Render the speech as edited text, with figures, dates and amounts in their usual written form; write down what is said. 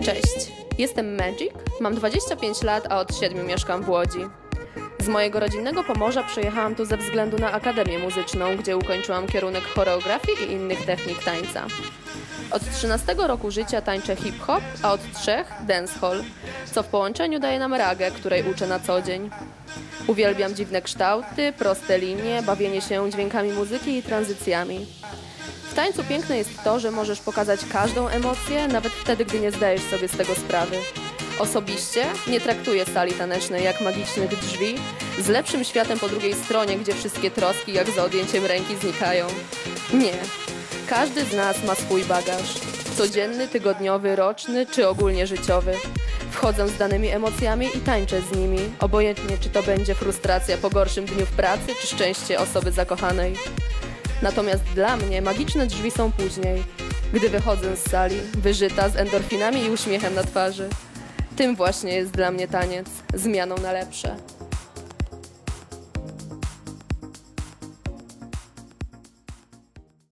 Cześć, jestem Magic, mam 25 lat, a od 7 mieszkam w Łodzi. Z mojego rodzinnego Pomorza przyjechałam tu ze względu na Akademię Muzyczną, gdzie ukończyłam kierunek choreografii i innych technik tańca. Od 13 roku życia tańczę hip-hop, a od 3 dancehall, co w połączeniu daje nam ragę, której uczę na co dzień. Uwielbiam dziwne kształty, proste linie, bawienie się dźwiękami muzyki i tranzycjami. W tańcu piękne jest to, że możesz pokazać każdą emocję, nawet wtedy, gdy nie zdajesz sobie z tego sprawy. Osobiście nie traktuję sali tanecznej jak magicznych drzwi z lepszym światem po drugiej stronie, gdzie wszystkie troski jak za odjęciem ręki znikają. Nie. Każdy z nas ma swój bagaż. Codzienny, tygodniowy, roczny czy ogólnie życiowy. Wchodzę z danymi emocjami i tańczę z nimi, obojętnie czy to będzie frustracja po gorszym dniu w pracy, czy szczęście osoby zakochanej. Natomiast dla mnie magiczne drzwi są później, gdy wychodzę z sali, wyżyta, z endorfinami i uśmiechem na twarzy. Tym właśnie jest dla mnie taniec, zmianą na lepsze.